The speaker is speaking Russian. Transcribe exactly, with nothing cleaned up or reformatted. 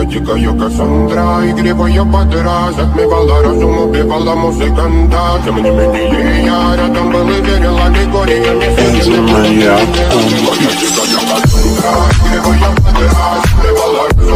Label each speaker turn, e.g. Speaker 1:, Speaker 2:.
Speaker 1: дикая Кассандра, игривая подра, затмевала разум, убивала музыканта. Тем не менее я рядом был и верила, Григория не
Speaker 2: Это моя умка.